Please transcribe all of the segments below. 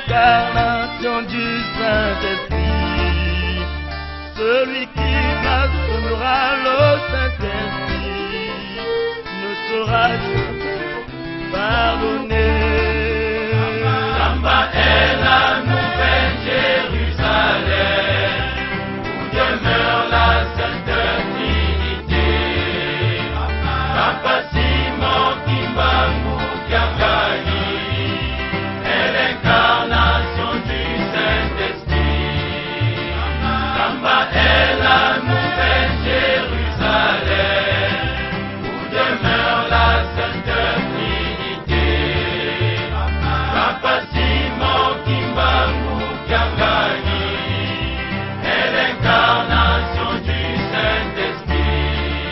l'incarnation du Saint-Esprit, celui qui blasphémera le Saint-Esprit ne sera jamais pardonné. Samba est la nouvelle Jérusalem, où demeure la Sainte Trinité. Papa Simon Kimbangu Kiangani est l'incarnation du Saint-Esprit. Samba est la nouvelle Jérusalem, où demeure la Sainte Trinité. Papa Simon Kimbangu Kiangani est l'incarnation du Saint-Esprit.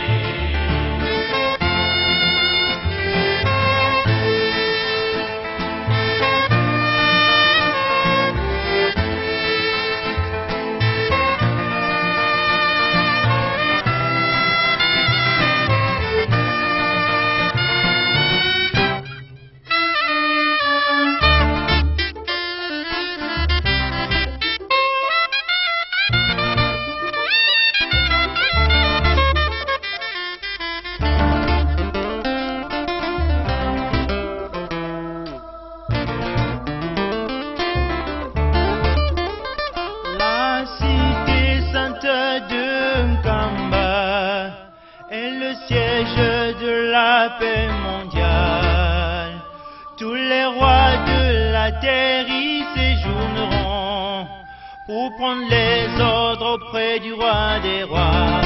La cité sainte de Nkamba est le siège de la paix mondiale. Tous les rois de la terre y séjourneront pour prendre les ordres auprès du roi des rois.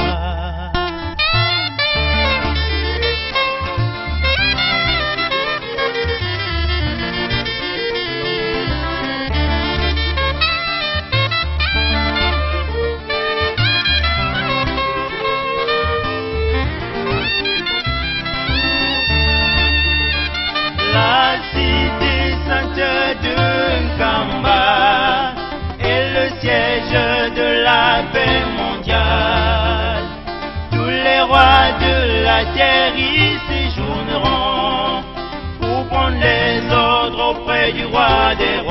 La cité sainte de Nkamba est le siège de la paix mondiale. Tous les rois de la terre y séjourneront pour prendre les ordres auprès du roi des rois.